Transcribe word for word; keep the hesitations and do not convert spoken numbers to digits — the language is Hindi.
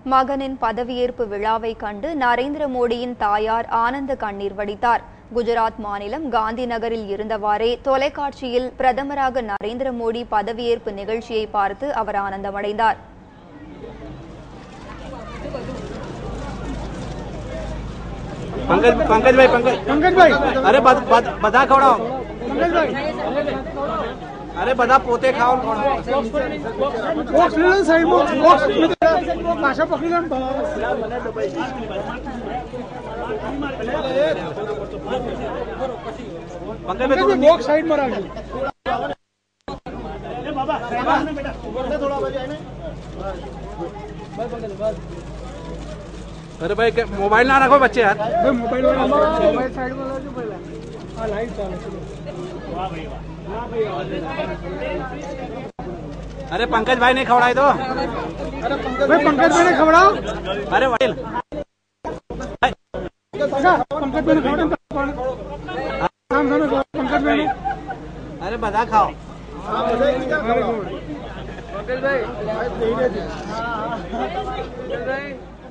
மகனின் பதவியேற்பு விழாவை கண்டு நரேந்திர மோடியின் தாயார் ஆனந்த கண்ணீர் வடித்தார். குஜராத் மாநிலம் காந்தி நகரில் இருந்தவாறே தொலைக்காட்சியில் பிரதமராக நரேந்திர மோடி பதவியேற்பு நிகழ்ச்சியை பார்த்து அவர் ஆனந்தமடைந்தார். पंकज पंकज भाई पंकज पंकज भाई अरे बद, बद, बदा खवड़ाओ पंकज भाई अरे बदा पोते खाओ बॉक्स ले साइड बॉक्स बॉक्स भाषा पकड़ी ले पंकज भाई बॉक्स साइड में रख ए बाबा बेटा थोड़ा बजे में बस पंकज बस। अरे भाई मोबाइल ना रखो बच्चे यार मोबाइल मोबाइल साइड में जो पहले हां लाइट चालू वाह भाई वाह अरे पंकज भाई नहीं खवड़ाए तो अरे पंकज भाई पंकज भाई ने खवड़ाओ अरे वाइल पंकज भाई ने खवड़ाओ काम सुनो पंकज भाई अरे बदा खाओ पंकज भाई पंकज भाई